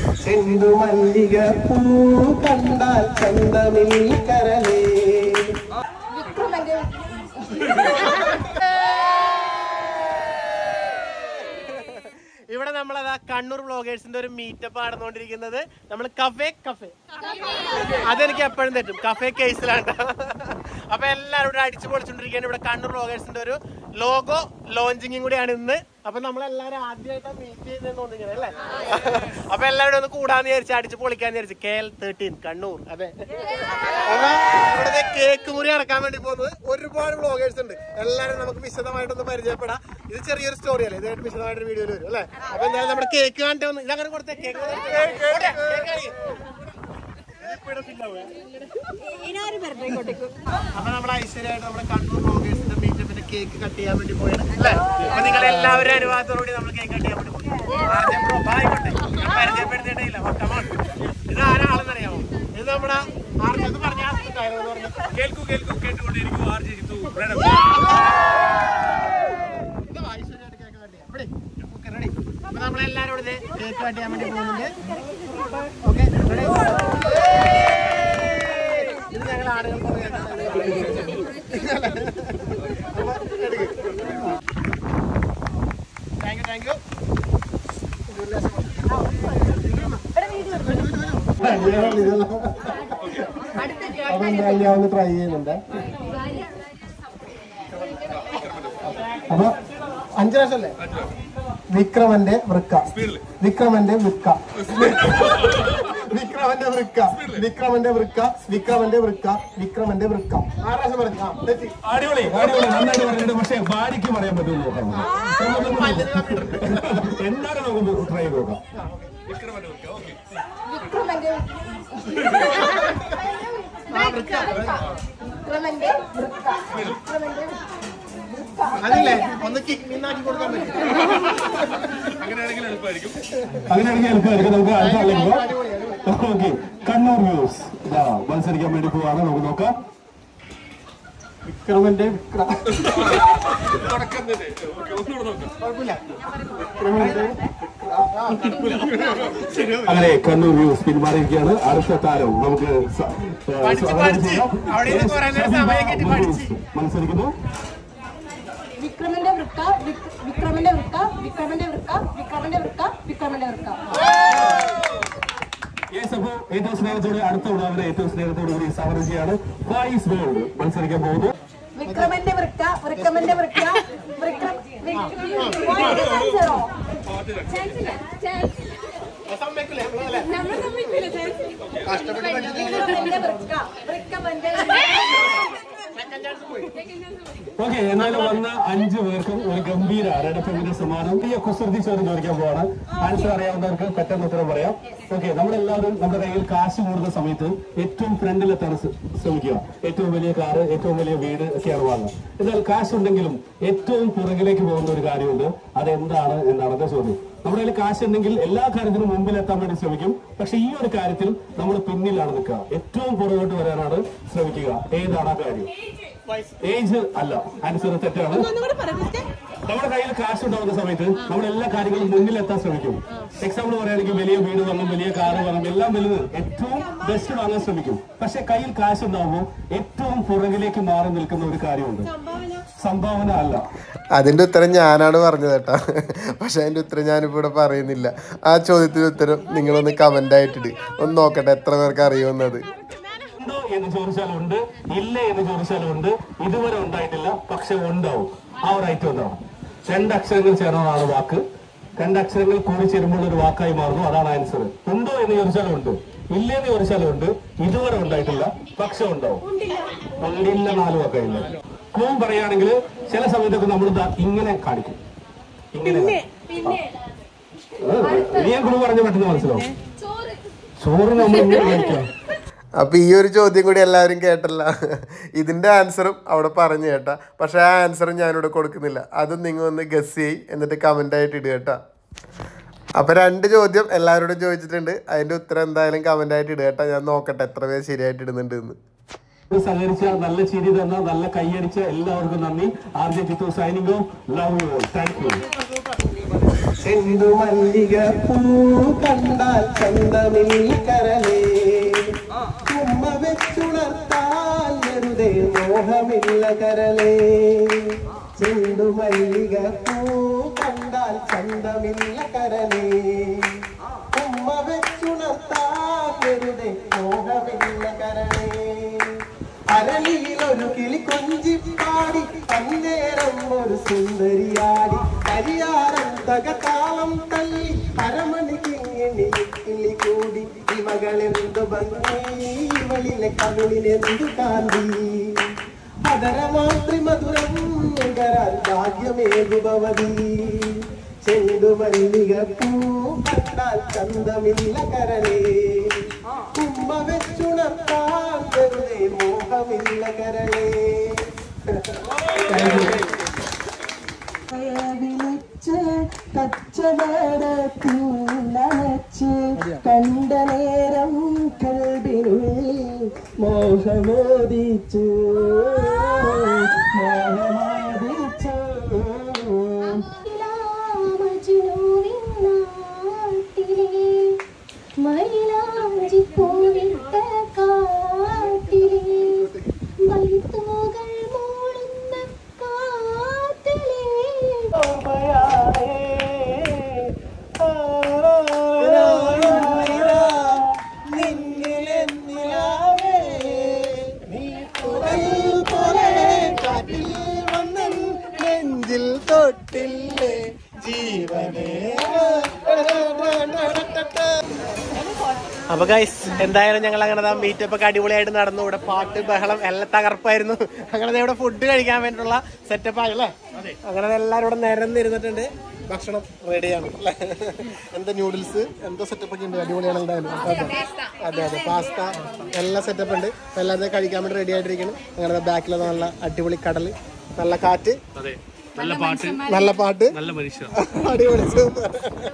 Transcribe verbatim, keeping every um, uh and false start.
ചെണ്ടു മല്ലിക പൂ കണ്ടാൽ ചന്തമിൽ കരളേ. ഇവിടെ നമ്മളതാ കണ്ണൂർ വ്ളോഗേഴ്സിന്റെ ഒരു മീറ്റപ്പ് നടന്നുകൊണ്ടിരിക്കുന്നത്. നമ്മൾ കഫേ കഫേ അതെനിക്ക് എപ്പോഴും തെറ്റും, കഫേ കേസിലാണ്. അപ്പൊ എല്ലാവരും ഇവിടെ അടിച്ചു പൊളിച്ചോണ്ടിരിക്കുകയാണ്. ഇവിടെ കണ്ണൂർ വ്ളോഗേഴ്സിന്റെ ഒരു ലോഗോ ലോഞ്ചിങ്ങും കൂടിയാണ് ഇന്ന്. അപ്പൊ നമ്മളെല്ലാരും ആദ്യമായിട്ടാണ് മീറ്റ് ചെയ്തെന്ന് തോന്നിക്കുന്നത് അല്ലേ? അപ്പൊ എല്ലാവരും ഒന്ന് കൂടാന്ന് വിചാരിച്ചു, അടിച്ചു പൊളിക്കാന്ന് വിചാരിച്ചു. K L thirteen Kannur. അതെ, അപ്പൊ ഇവിടെ കേക്ക് മുറി അടക്കാൻ വേണ്ടി പോകുന്നത് ഒരുപാട് വ്ളോഗേഴ്സ് ഉണ്ട്. എല്ലാവരും നമുക്ക് വിശദമായിട്ടൊന്ന് പരിചയപ്പെടാം. ഇത് ചെറിയൊരു സ്റ്റോറി അല്ലേ, ഇതായിട്ട് വിശദമായിട്ട് വീഡിയോയിൽ വരും അല്ലേ? അപ്പൊ എന്തായാലും നമ്മുടെ കേക്ക് കാണിട്ട് വന്ന് ഇതങ്ങനെ കൊടുത്തേ. കേക്ക് അപ്പൊ നമ്മുടെ ഐശ്വര്യമായിട്ട് നമ്മുടെ കണ്ണൂർ വ്ളോഗേഴ്സിന്റെ മീറ്റപ്പിന്റെ കേക്ക് കട്ട് ചെയ്യാൻ വേണ്ടി പോയത് അല്ലേ? അപ്പൊ നിങ്ങൾ എല്ലാവരും അനുവാദത്തോടുകൂടി നമ്മൾ കേക്ക് കട്ട് ചെയ്യാൻ വേണ്ടി പോയി. ആയിക്കോട്ടെ, ഞാൻ പരിചയപ്പെടുത്തിയിട്ടില്ല. ഇത് ആരാളെന്നറിയാമോ? ഇത് നമ്മുടെ ആർജത്ത് പറഞ്ഞ കേൾക്കൂ കേൾക്കൂ കേട്ടുകൊണ്ടിരിക്കും ആർജിത്തു. ഐശ്വര്യമായിട്ട് കേക്ക് കട്ട് ചെയ്യാം. റെഡി? അപ്പൊ നമ്മളെല്ലാരും ഇവിടെ കേക്ക് കട്ട് ചെയ്യാൻ വേണ്ടി പോകുന്നുണ്ട്. ഓക്കെ, ഇത് ഞങ്ങൾ ആളുകൾ താങ്ക് യു താങ്ക് യു. അപ്പൊ ട്രൈ ചെയ്യുന്നുണ്ട്. അപ്പൊ അഞ്ചു പ്രാവശ്യം അല്ലേ? വിക്രമന്റെ വൃക്ക, വിക്രമന്റെ വൃക്ക, വിക്രമന്റെ വൃക്ക, വിക്രമന്റെ വൃക്ക, വിക്രമന്റെ വൃക്ക, വിക്രമന്റെ വൃക്ക. ആറാശം പറഞ്ഞു. അടിപൊളി അടിപൊളി നന്നായിട്ട് പറഞ്ഞിട്ട്. പക്ഷെ ഭാര്യയ്ക്ക് പറയാൻ പറ്റുമോ നോക്കാം. എന്താണ് നോക്കുമ്പോൾ ട്രൈ ചെയ്ത് നോക്കാം. അതല്ലേ ഒന്ന് കിഡ്നിന്നാക്കി കൊടുക്കാൻ പറ്റും. അങ്ങനെയാണെങ്കിൽ എളുപ്പമായിരിക്കും. അങ്ങനെയാണെങ്കിൽ എളുപ്പമായിരിക്കും. നമുക്ക് അടുത്ത. ഓക്കെ, കണ്ണൂർ വ്യൂസ് ഇതാ മത്സരിക്കാൻ വേണ്ടി പോവാണ്. നമുക്ക് നോക്കാം. വിക്രമന്റെ വിക്ര അങ്ങനെ കണ്ണൂർ വ്യൂസ് പിന്മാറിയിരിക്കുകയാണ്. അടുത്ത താരം നമുക്ക് മത്സരിക്കുന്നു. വിക്രമന്റെ വൃക്ക, വിക്രമന്റെ വൃക്ക, വിക്രമന്റെ വൃക്ക, വിക്രമന്റെ വൃക്ക, വിക്രമന്റെ വൃക്ക. അപ്പോ ഏറ്റവും സ്നേഹത്തോടെ അടുത്ത ഉടനെ ഏറ്റവും സ്നേഹത്തോടു കൂടി സവറജിയാണ് വൈസ് വേൾഡ് മത്സരിക്കാൻ പോകുന്നു. വിക്രമന്റെ വൃക്ക, വിക്രമന്റെ വൃക്ക, ഓക്കെ, എന്നാലും വന്ന അഞ്ചു പേർക്കും ഒരു ഗംഭീര റെഡ് എഫിന്റെ സമ്മാനം. ഈ കുസൃതി ചോദ്യം ചോദിക്കാൻ പോവാണ്. ആൻസർ അറിയാവുന്നവർക്ക് പെട്ടെന്ന് ഉത്തരം പറയാം. ഓക്കെ, നമ്മളെല്ലാവരും നമ്മുടെ കയ്യിൽ കാശ് കൂടുന്ന സമയത്ത് ഏറ്റവും ഫ്രണ്ടിലെത്താൻ ശ്രമിക്കുക. ഏറ്റവും വലിയ കാറ്, ഏറ്റവും വലിയ വീട് ഒക്കെയാണ് വാങ്ങുക. എന്നാൽ കാശ് ഉണ്ടെങ്കിലും ഏറ്റവും പുറകിലേക്ക് പോകുന്ന ഒരു കാര്യമുണ്ട്. അതെന്താണ് എന്നാണ് എന്റെ ചോദ്യം. നമ്മുടെ കയ്യിൽ കാശ് ഉണ്ടെങ്കിൽ എല്ലാ കാര്യത്തിനും മുമ്പിലെത്താൻ വേണ്ടി ശ്രമിക്കും. പക്ഷെ ഈ ഒരു കാര്യത്തിൽ നമ്മൾ പിന്നിലാണ് നിൽക്കുക. ഏറ്റവും പുറകോട്ട് വരാനാണ് ശ്രമിക്കുക. ഏതാണ് ആ കാര്യം? ഏജ് അല്ല, ആൻസർ തെറ്റാണ്. നമ്മുടെ കയ്യിൽ കാശ് ഉണ്ടാവുന്ന സമയത്ത് നമ്മൾ എല്ലാ കാര്യങ്ങളും മുന്നിലെത്താൻ ശ്രമിക്കും. എക്സാമ്പിൾ പറയുകയാണെങ്കിൽ വലിയ വീട് വാങ്ങും, വലിയ കാറ് വാങ്ങും, എല്ലാം വലുത് ഏറ്റവും ബെസ്റ്റ് വാങ്ങാൻ ശ്രമിക്കും. പക്ഷെ കയ്യിൽ കാശ് ഉണ്ടാവുമ്പോൾ ഏറ്റവും പുറകിലേക്ക് മാറി നിൽക്കുന്ന ഒരു കാര്യമുണ്ട്. സംഭാവന അല്ല. അതിന്റെ ഉത്തരം ഞാനാണ് പറഞ്ഞത് കേട്ടാ. പക്ഷെ അതിന്റെ ഉത്തരം ഞാനിപ്പോ ഇവിടെ പറയുന്നില്ല. ആ ചോദ്യത്തിന് ഉത്തരം നിങ്ങളൊന്ന് കമന്റ് ആയിട്ടിട്. ഒന്ന് നോക്കട്ടെ എത്ര പേർക്ക് അറിയുന്നത്. ഉണ്ടോ എന്ന് ചോദിച്ചാലുണ്ട്, ഇല്ല എന്ന് ചോദിച്ചാലുണ്ട്. ഇതുവരെ ഉണ്ടായിട്ടില്ല, പക്ഷെ ഉണ്ടാവും. ആ ഒരു ഐറ്റം ഉണ്ടാവും. രണ്ടക്ഷരങ്ങൾ ചേർന്നതാണ് വാക്ക്. രണ്ടക്ഷരങ്ങൾ കൂടി ചേരുമ്പോൾ ഒരു വാക്കായി മാറുന്നു. അതാണ് ആൻസർ. ഉണ്ടോ എന്ന് ചോദിച്ചാലും ഉണ്ട്, ഇല്ല എന്ന് ചോദിച്ചാലും ഉണ്ട്. ഇതുവരെ ഉണ്ടായിട്ടില്ല, പക്ഷെ ഉണ്ടാവും. ഉണ്ടില്ല നാല് വാക്കായില്ല. ക്ലൂ പറയുകയാണെങ്കിൽ ചില സമയത്തൊക്കെ നമ്മൾ ഇങ്ങനെ കാണിക്കും. ഇങ്ങനെ ഞാൻ ക്ലൂ പറഞ്ഞ പെട്ടെന്ന് മനസ്സിലാവും. ചോറ് നമ്മൾ ഇങ്ങനെ കഴിക്കാം. അപ്പൊ ഈ ഒരു ചോദ്യം കൂടി എല്ലാവരും കേട്ടല്ല. ഇതിന്റെ ആൻസറും അവിടെ പറഞ്ഞു കേട്ടാ. പക്ഷെ ആ ആൻസറും ഞാനിവിടെ കൊടുക്കുന്നില്ല. അതും നിങ്ങൾ ഒന്ന് ഗസ് ചെയ്യ്, എന്നിട്ട് കമന്റ് ആയിട്ട് ഇടുക കേട്ടാ. അപ്പൊ രണ്ട് ചോദ്യം എല്ലാവരോടും ചോദിച്ചിട്ടുണ്ട്. അതിന്റെ ഉത്തരം എന്തായാലും കമന്റ് ആയിട്ട് ഇടുക കേട്ടാ. ഞാൻ നോക്കട്ടെ എത്ര പേര് ശരിയായിട്ട് ഇടുന്നുണ്ട് എന്ന്. സഹകരിച്ച, നല്ല ചിരി തന്ന, നല്ല കൈയടിച്ച എല്ലാവർക്കും നന്ദി. R J Jithu signing off. Love you all. Thank you. ചെണ്ടുമല്ലിക പൂ കണ്ടാൽ ചന്തമില്ല കരലേ ഉമ്മ വെച്ചുണർത്താൽ വെറുതെ മോഹമില്ല കരലേ ചെണ്ടുമല്ലിക പൂ കണ്ടാൽ ചന്തമില്ല കരലേ ഉമ്മ വെച്ചുണർത്താൽ വെറുതെ മോഹമില്ല കരലേ അരളിയിലൊരു കിളി കൊഞ്ചിപ്പാടി അന്നേരം ഒരു സുന്ദരിയാടി കരിയാരം തകതാളം തല്ലി അരമണിക്കിങ്ങിണി കിളി കൂടി ഇവകളെന്തു ഭംഗി ഇവളിലെ കവിളിനെന്തു കാന്തി അതരമാത്രി മധുരം നുകരാൻ ഭാഗ്യമേകുഭവതി ചെണ്ടുമല്ലിക പൂ കണ്ടാൽ ചന്തമില്ല കരലേ ഉമ്മ വെച്ചുണർത്താൻ വെറുതെ മോഹമില്ല കരളേ വിളിച്ച് കച്ചവടത്തിൽ നനച്ച് കണ്ട നേരം കൽബിനുള്ളിൽ മോഹമോദിച്ചു മോഹമോദിച്ചു മൈലാഞ്ചി പൂവിട്ട കാട്ടിലെ മൈത്തൂകൾ മൂളുന്ന കാട്ടിലെ നെഞ്ചിൽ തൊട്ടില്ലേ ജീവനേ. അപ്പൊ ഗൈസ് എന്തായാലും ഞങ്ങൾ അങ്ങനെ മീറ്റപ്പ് ഒക്കെ അടിപൊളിയായിട്ട് നടന്നു. ഇവിടെ പാട്ട് ബഹളം എല്ലാം തകർപ്പായിരുന്നു. അങ്ങനെ ഇവിടെ ഫുഡ് കഴിക്കാൻ വേണ്ടിയിട്ടുള്ള സെറ്റപ്പ് ആയല്ലേ. അങ്ങനെ എല്ലാവരും ഇവിടെ നിരന്നിരുന്നിട്ടുണ്ട്. ഭക്ഷണം റെഡിയാണ് അല്ലേ. എന്താ നൂഡിൽസ് എന്തോ സെറ്റപ്പ് ഒക്കെ ഉണ്ട്. അടിപൊളിയാണ് എന്തായാലും. അതെ അതെ പാസ്ത എല്ലാ സെറ്റപ്പ് ഉണ്ട്. അപ്പൊ എല്ലാവരും കഴിക്കാൻ വേണ്ടി റെഡി ആയിട്ടിരിക്കണം. അങ്ങനെ ബാക്കിൽ നല്ല അടിപൊളി കടല്, നല്ല കാറ്റ്, നല്ല പാട്ട്, നല്ല പാട്ട്, നല്ല മനുഷ്യർ, അടിപൊളി.